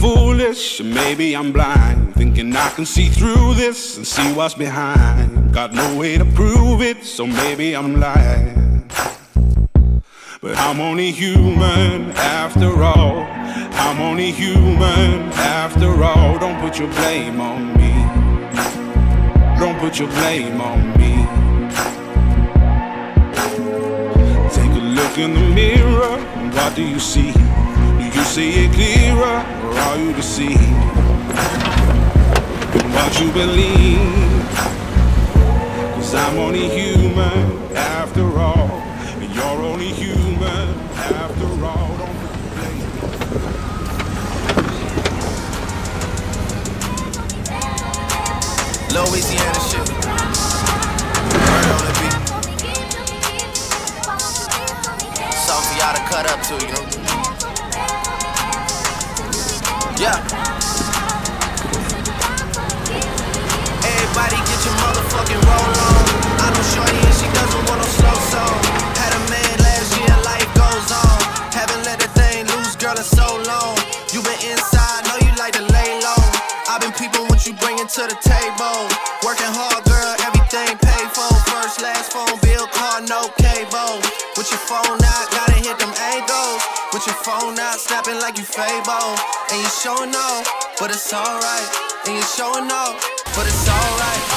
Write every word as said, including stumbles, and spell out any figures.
foolish, or maybe I'm blind, thinking I can see through this and see what's behind. Got no way to prove it, so maybe I'm lying. But I'm only human after all. I'm only human after all. Don't put your blame on me. Don't put your blame on me. Take a look in the mirror, and what do you see? Do you see it clearer, or are you deceived in what you believe? 'Cause I'm only human after all, and you're only human after all. Don't put your blame. Louisiana shit. Word on the beat. Something for y'all to cut up to, you know. Yeah. Everybody get your motherfucking roll on. I know shorty and she doesn't want no slow song. Had a man last year, life goes on. Haven't let the thing loose, girl, in so long. You been inside, know you like to lay low. I've been peeping what you bringing to the table. Working hard, girl, everything paid for. First, last phone bill, car, no cable. With your phone out, gotta hit them angles. With your phone out, snapping like you Fable. And you showing off, but it's alright. And you showing off, but it's alright.